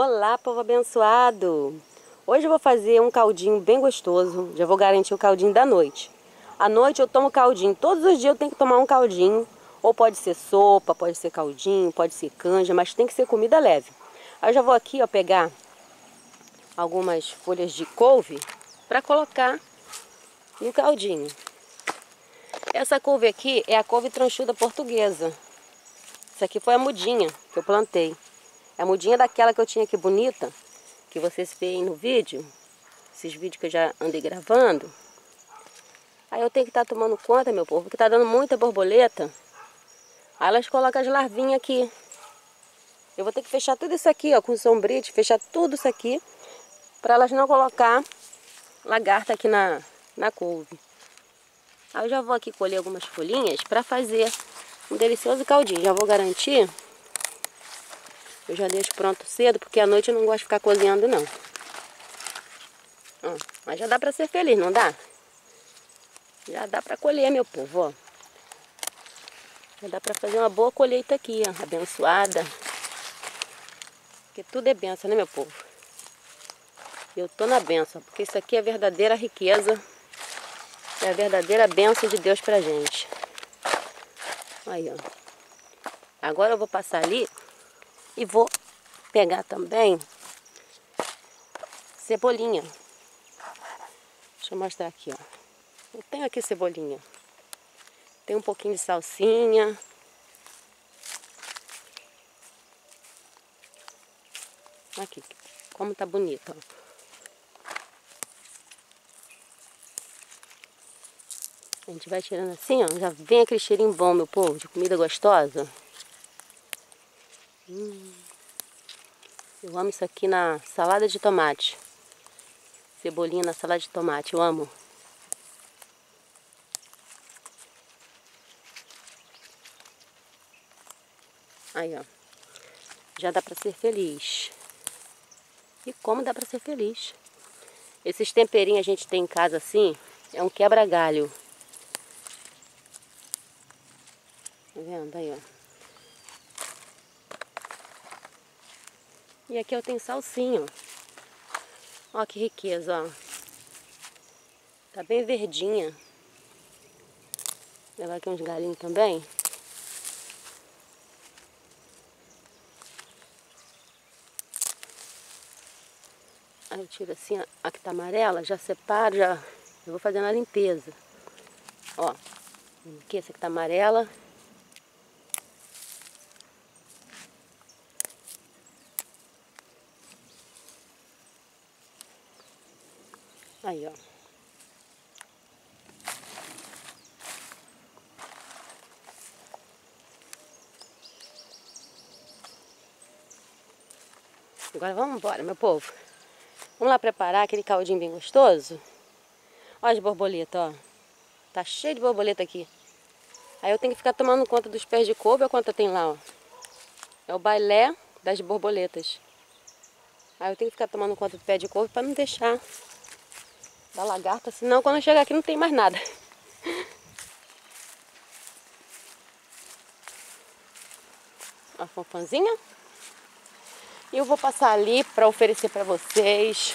Olá, povo abençoado! Hoje eu vou fazer um caldinho bem gostoso. Já vou garantir o caldinho da noite. À noite eu tomo caldinho. Todos os dias eu tenho que tomar um caldinho. Ou pode ser sopa, pode ser caldinho, pode ser canja, mas tem que ser comida leve. Aí eu já vou aqui, ó, pegar algumas folhas de couve para colocar no caldinho. Essa couve aqui é a couve tranchuda portuguesa. Essa aqui foi a mudinha que eu plantei. É a mudinha daquela que eu tinha aqui bonita, que vocês veem no vídeo, esses vídeos que eu já andei gravando. Aí eu tenho que estar tomando conta, meu povo, porque tá dando muita borboleta. Aí elas colocam as larvinhas aqui. Eu vou ter que fechar tudo isso aqui, ó, com sombrite, fechar tudo isso aqui, para elas não colocar lagarta aqui na couve. Aí eu já vou aqui colher algumas folhinhas para fazer um delicioso caldinho. Já vou garantir. Eu já deixo pronto cedo, porque à noite eu não gosto de ficar cozinhando, não. Ó, mas já dá para ser feliz, não dá? Já dá para colher, meu povo, ó. Já dá para fazer uma boa colheita aqui, ó, abençoada. Porque tudo é benção, né, meu povo? Eu tô na benção, porque isso aqui é a verdadeira riqueza. É a verdadeira benção de Deus pra gente. Aí, ó. Agora eu vou passar ali e vou pegar também cebolinha. Deixa eu mostrar aqui, ó. Eu tenho aqui cebolinha. Tem um pouquinho de salsinha. Aqui, como tá bonito, ó. A gente vai tirando assim, ó. Já vem aquele cheirinho bom, meu povo, de comida gostosa. Eu amo isso aqui na salada de tomate. Cebolinha na salada de tomate, eu amo. Aí, ó. Já dá pra ser feliz. E como dá pra ser feliz. Esses temperinhos a gente tem em casa assim, é um quebra-galho. Tá vendo aí, ó. E aqui eu tenho salsinha, ó. Ó que riqueza, ó. Tá bem verdinha. Vou levar aqui uns galinhos também. Aí eu tiro assim a que tá amarela, já separo, já eu vou fazendo a limpeza. Ó, aqui essa que tá amarela. Aí, ó. Agora vamos embora, meu povo. Vamos lá preparar aquele caldinho bem gostoso. Olha as borboletas, ó. Tá cheio de borboleta aqui. Aí eu tenho que ficar tomando conta dos pés de couve. Olha quanto tem lá, ó. É o bailé das borboletas. Aí eu tenho que ficar tomando conta do pé de couve para não deixar da lagarta. Senão quando eu chegar aqui não tem mais nada. A fonfanzinha. E eu vou passar ali para oferecer para vocês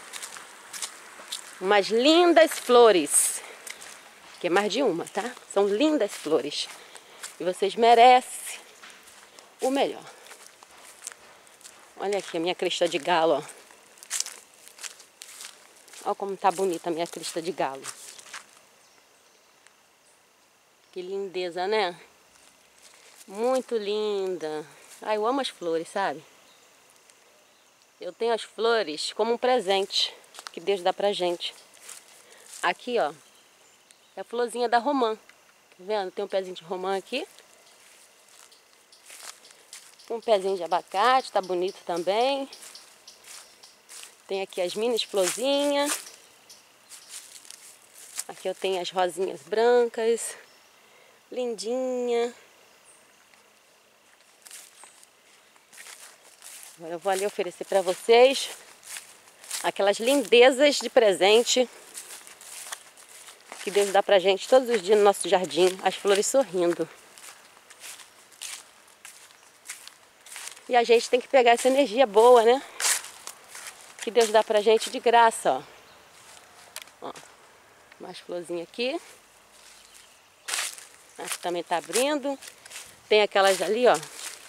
umas lindas flores. Que é mais de uma, tá? São lindas flores. E vocês merecem o melhor. Olha aqui a minha crista de galo, ó. Olha como tá bonita a minha crista de galo. Que lindeza, né? Muito linda. Ai, eu amo as flores, sabe? Eu tenho as flores como um presente que Deus dá pra gente. Aqui, ó, é a florzinha da romã. Tá vendo? Tem um pezinho de romã aqui. Um pezinho de abacate, tá bonito também. Tem aqui as mini florzinhas. Aqui eu tenho as rosinhas brancas. Lindinha. Agora eu vou ali oferecer para vocês aquelas lindezas de presente que Deus dá pra gente todos os dias no nosso jardim. As flores sorrindo. E a gente tem que pegar essa energia boa, né? que Deus dá pra gente de graça, ó. Ó, mais florzinha aqui. Aqui também tá abrindo. Tem aquelas ali, ó.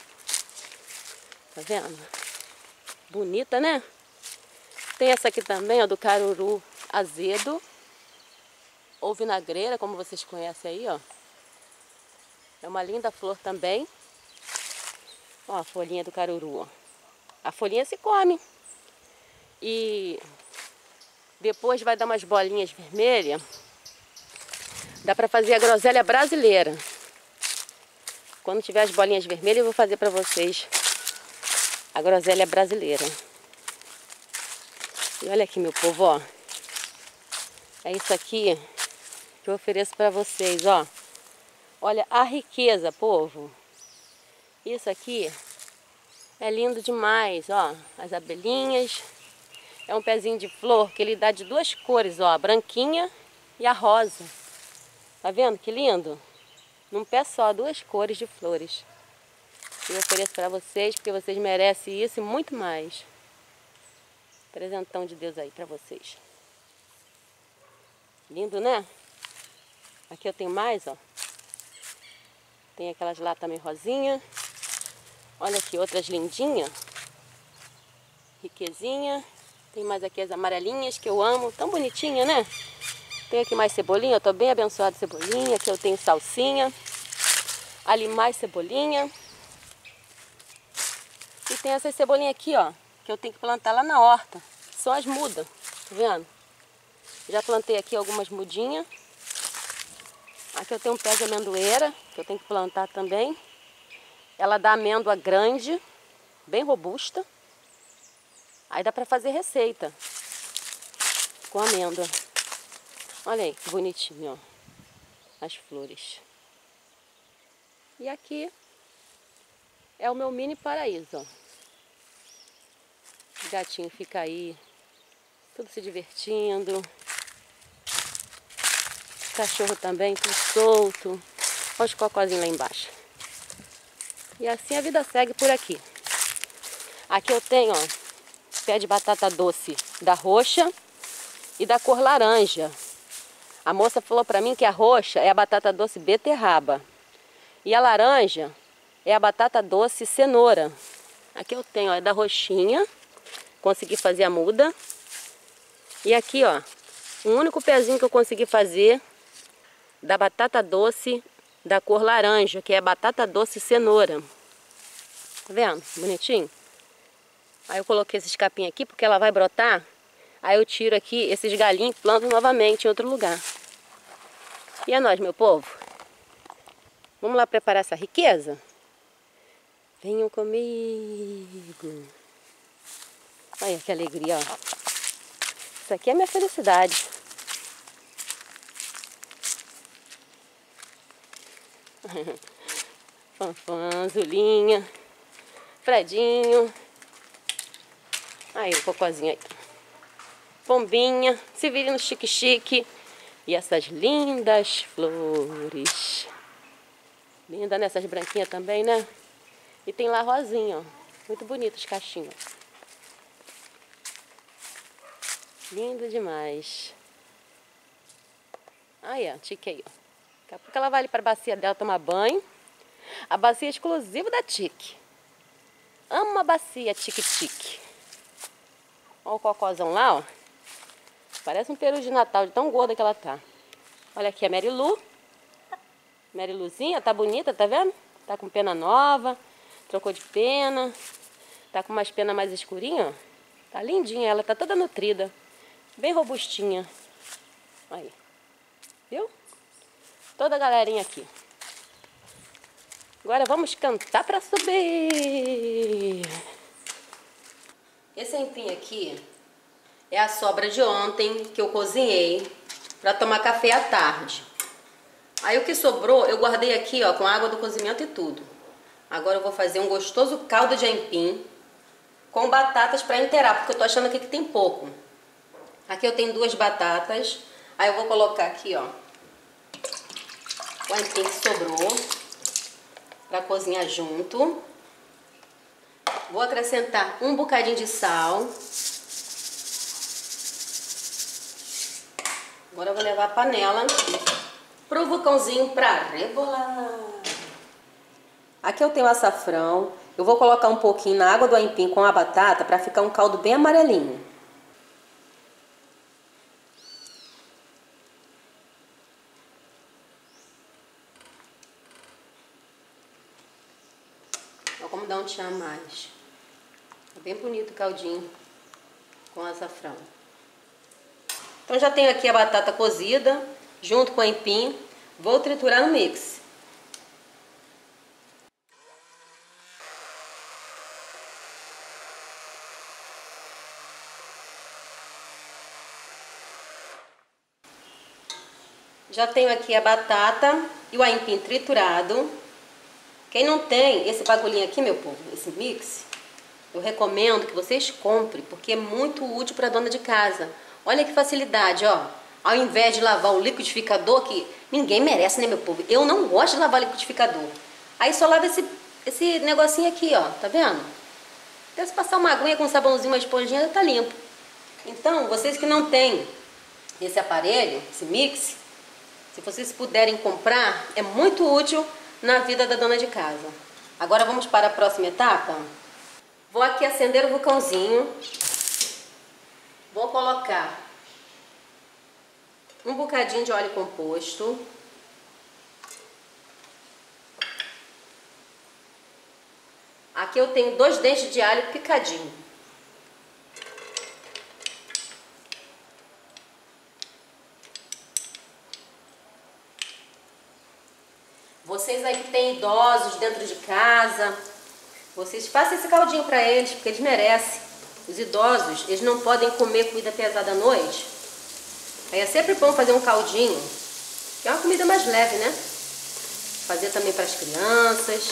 Tá vendo? Bonita, né? Tem essa aqui também, ó, do caruru azedo. Ou vinagreira, como vocês conhecem aí, ó. É uma linda flor também. Ó, a folhinha do caruru, ó. A folhinha se come. E depois vai dar umas bolinhas vermelhas. Dá pra fazer a groselha brasileira. Quando tiver as bolinhas vermelhas, eu vou fazer pra vocês a groselha brasileira. E olha aqui, meu povo, ó. É isso aqui que eu ofereço pra vocês, ó. Olha a riqueza, povo. Isso aqui é lindo demais, ó. As abelhinhas. É um pezinho de flor que ele dá de duas cores, ó. A branquinha e a rosa. Tá vendo que lindo? Num pé só, duas cores de flores. Eu ofereço para vocês, porque vocês merecem isso e muito mais. Presentão de Deus aí para vocês. Lindo, né? Aqui eu tenho mais, ó. Tem aquelas lá também rosinha. Olha aqui, outras lindinhas. Riquezinha. Tem mais aqui as amarelinhas que eu amo. Tão bonitinha, né? Tem aqui mais cebolinha, eu tô bem abençoada de cebolinha. Aqui eu tenho salsinha. Ali mais cebolinha. E tem essas cebolinhas aqui, ó, que eu tenho que plantar lá na horta. São as mudas, tá vendo? Já plantei aqui algumas mudinhas. Aqui eu tenho um pé de amendoeira, que eu tenho que plantar também. Ela dá amêndoa grande, bem robusta. Aí dá pra fazer receita com amêndoa. Olha aí, que bonitinho, ó. As flores. E aqui é o meu mini paraíso, ó. O gatinho fica aí, tudo se divertindo. O cachorro também, tudo solto. Olha os cocôzinhos lá embaixo. E assim a vida segue por aqui. Aqui eu tenho, ó, pé de batata doce da roxa e da cor laranja. A moça falou pra mim que a roxa é a batata doce beterraba. E a laranja é a batata doce cenoura. Aqui eu tenho, ó, é da roxinha. Consegui fazer a muda. E aqui, ó, o único pezinho que eu consegui fazer da batata doce da cor laranja, que é a batata doce cenoura. Tá vendo? Bonitinho? Aí eu coloquei esses capinhos aqui porque ela vai brotar. Aí eu tiro aqui esses galinhos e planto novamente em outro lugar. E é nóis, meu povo. Vamos lá preparar essa riqueza? Venham comigo. Olha que alegria, ó. Isso aqui é minha felicidade. Fanfã, Zulinha, Fredinho. Aí o cocôzinho aí. Pombinha, se vire no chique-chique. E essas lindas flores. Linda, né? Essas branquinhas também, né? E tem lá rosinha, ó. Muito bonito os cachinhos. Lindo demais. Aí, ó, Tique aí, ó. Daqui a pouco ela vai ali para a bacia dela tomar banho. A bacia é exclusiva da Tique. Amo a bacia Tique-Tique. Olha o cocôzão lá, ó. Parece um peru de Natal, de tão gorda que ela tá. Olha aqui a Mary Lu. Mary Luzinha, tá bonita, tá vendo? Tá com pena nova. Trocou de pena. Tá com umas penas mais escurinhas, ó. Tá lindinha, ela tá toda nutrida. Bem robustinha. Aí. Viu? Toda a galerinha aqui. Agora vamos cantar pra subir. Esse empim aqui é a sobra de ontem que eu cozinhei pra tomar café à tarde. Aí o que sobrou eu guardei aqui, ó, com água do cozimento e tudo. Agora eu vou fazer um gostoso caldo de aipim com batatas pra inteirar, porque eu tô achando aqui que tem pouco. Aqui eu tenho 2 batatas. Aí eu vou colocar aqui, ó, o aipim que sobrou para cozinhar junto. Vou acrescentar um bocadinho de sal. Agora eu vou levar a panela pro vulcãozinho para rebolar. Aqui eu tenho açafrão. Eu vou colocar um pouquinho na água do aipim com a batata para ficar um caldo bem amarelinho. Olha como dá um tchan a mais. É bem bonito o caldinho com açafrão. Então já tenho aqui a batata cozida junto com o aipim. Vou triturar no mix. Já tenho aqui a batata e o aipim triturado. Quem não tem esse bagulhinho aqui, meu povo, esse mix, eu recomendo que vocês comprem, porque é muito útil para dona de casa. Olha que facilidade, ó. Ao invés de lavar o liquidificador, que ninguém merece, né, meu povo? Eu não gosto de lavar liquidificador. Aí só lava esse negocinho aqui, ó, tá vendo? Até se passar uma aguinha com um sabãozinho, uma esponjinha, tá limpo. Então, vocês que não têm esse aparelho, esse mix, se vocês puderem comprar, é muito útil na vida da dona de casa. Agora vamos para a próxima etapa. Vou aqui acender o vulcãozinho. Vou colocar um bocadinho de óleo composto. Aqui eu tenho 2 dentes de alho picadinho. Vocês aí que têm idosos dentro de casa, vocês façam esse caldinho para eles, porque eles merecem. Os idosos, eles não podem comer comida pesada à noite. Aí é sempre bom fazer um caldinho, que é uma comida mais leve, né? Fazer também para as crianças.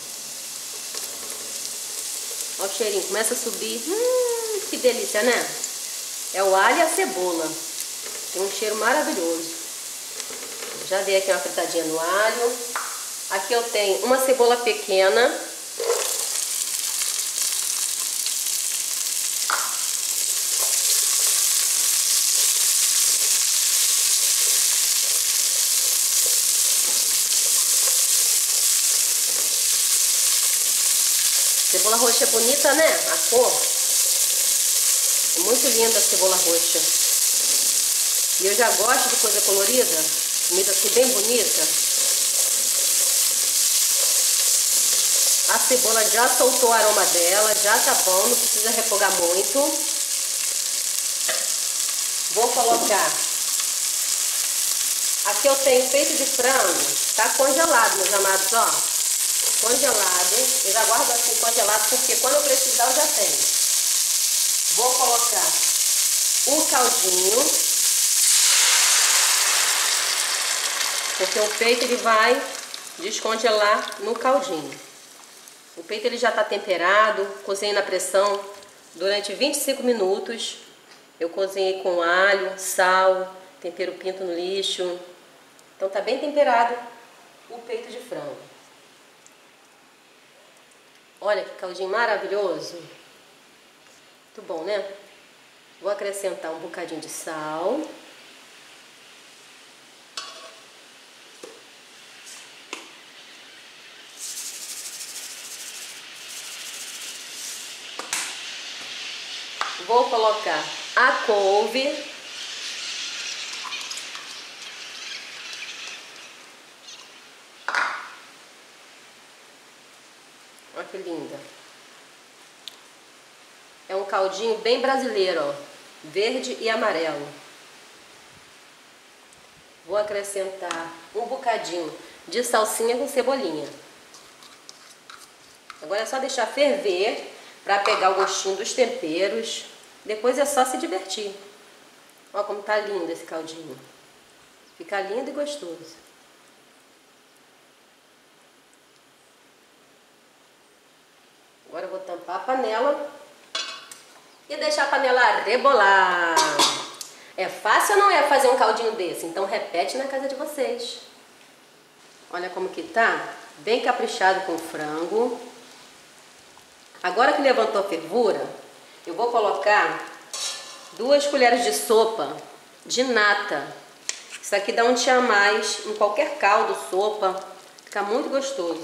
Olha o cheirinho, começa a subir. Que delícia, né? É o alho e a cebola. Tem um cheiro maravilhoso. Já dei aqui uma fritadinha no alho. Aqui eu tenho uma cebola pequena. Cebola roxa é bonita, né? A cor. É muito linda a cebola roxa. E eu já gosto de coisa colorida. Comida assim bem bonita. A cebola já soltou o aroma dela. Já tá bom, não precisa refogar muito. Vou colocar. Aqui eu tenho peito de frango. Tá congelado, meus amados, ó. Congelado, eu já guardo assim congelado, porque quando eu precisar eu já tenho. Vou colocar o caldinho, porque o peito ele vai descongelar no caldinho. O peito ele já está temperado, cozinhei na pressão durante 25 minutos. Eu cozinhei com alho, sal, tempero pinto no lixo. Então tá bem temperado o peito de frango. Olha que caldinho maravilhoso. Muito bom, né? Vou acrescentar um bocadinho de sal. Vou colocar a couve. Olha que linda. É um caldinho bem brasileiro, ó. Verde e amarelo. Vou acrescentar um bocadinho de salsinha com cebolinha. Agora é só deixar ferver para pegar o gostinho dos temperos. Depois é só se divertir. Olha como tá lindo esse caldinho. Fica lindo e gostoso. Agora eu vou tampar a panela e deixar a panela rebolar. É fácil ou não é fazer um caldinho desse? Então repete na casa de vocês. Olha como que tá, bem caprichado com o frango. Agora que levantou a fervura, eu vou colocar 2 colheres de sopa de nata. Isso aqui dá um tchan a mais em qualquer caldo, sopa. Fica muito gostoso.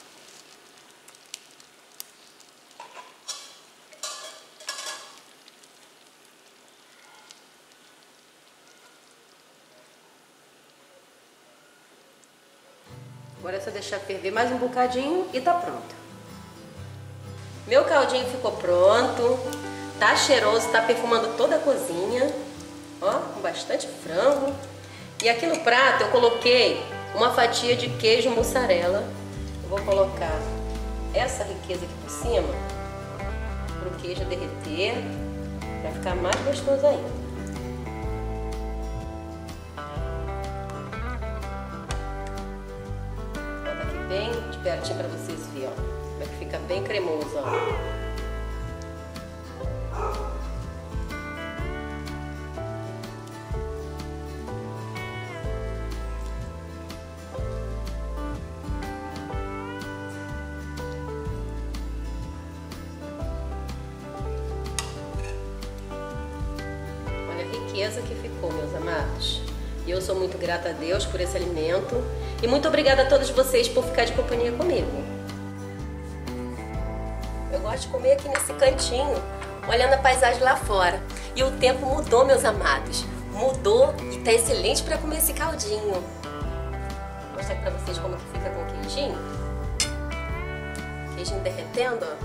Agora é só deixar ferver mais um bocadinho e tá pronto. Meu caldinho ficou pronto. Tá cheiroso, tá perfumando toda a cozinha. Ó, com bastante frango. E aqui no prato eu coloquei uma fatia de queijo mussarela. Eu vou colocar essa riqueza aqui por cima, para o queijo derreter, para ficar mais gostoso ainda. Bota aqui bem de pertinho para vocês verem, ó, como é que fica bem cremoso, ó. Que ficou, meus amados. E eu sou muito grata a Deus por esse alimento e muito obrigada a todos vocês por ficar de companhia comigo. Eu gosto de comer aqui nesse cantinho, olhando a paisagem lá fora. E o tempo mudou, meus amados. Mudou e tá excelente para comer esse caldinho. Vou mostrar aqui pra vocês como que fica com o queijinho. Queijinho derretendo, ó.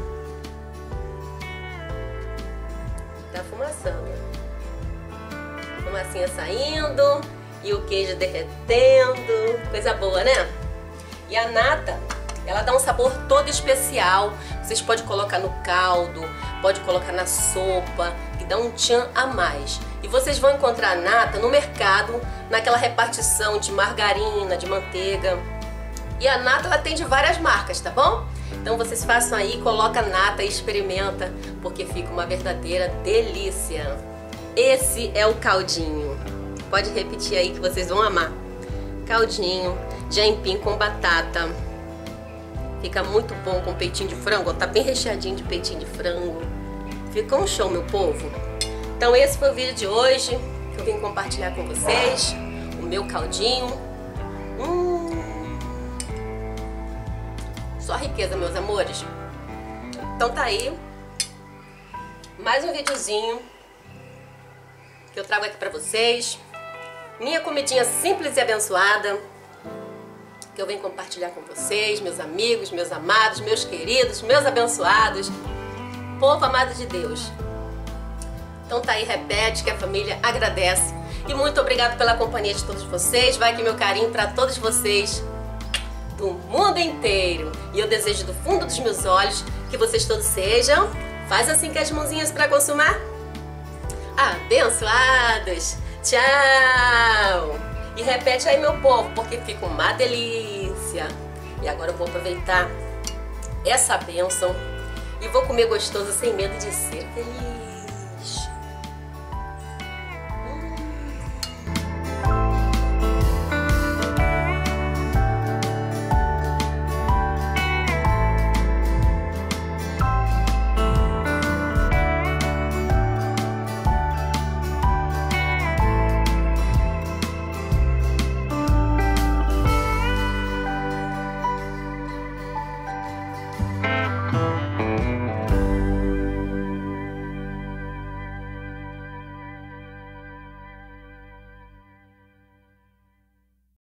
Tá fumaçando. Fumacinha saindo e o queijo derretendo, coisa boa, né? E a nata, ela dá um sabor todo especial. Vocês podem colocar no caldo, pode colocar na sopa, que dá um tchan a mais. E vocês vão encontrar a nata no mercado, naquela repartição de margarina, de manteiga. E a nata, ela tem de várias marcas, tá bom? Então vocês façam aí, coloca a nata e experimenta, porque fica uma verdadeira delícia. Esse é o caldinho. Pode repetir aí que vocês vão amar. Caldinho de aipim com batata. Fica muito bom com peitinho de frango. Tá bem recheadinho de peitinho de frango. Ficou um show, meu povo. Então esse foi o vídeo de hoje que eu vim compartilhar com vocês. O meu caldinho. Só riqueza, meus amores. Então tá aí. Mais um videozinho que eu trago aqui pra vocês. Minha comidinha simples e abençoada, que eu venho compartilhar com vocês, meus amigos, meus amados, meus queridos, meus abençoados, povo amado de Deus. Então tá aí, repete que a família agradece. E muito obrigado pela companhia de todos vocês. Vai aqui meu carinho pra todos vocês do mundo inteiro. E eu desejo do fundo dos meus olhos que vocês todos sejam. Faz assim com as mãozinhas pra consumar. Abençoados! Tchau! E repete aí, meu povo, porque fica uma delícia. E agora eu vou aproveitar essa bênção e vou comer gostoso sem medo de ser feliz.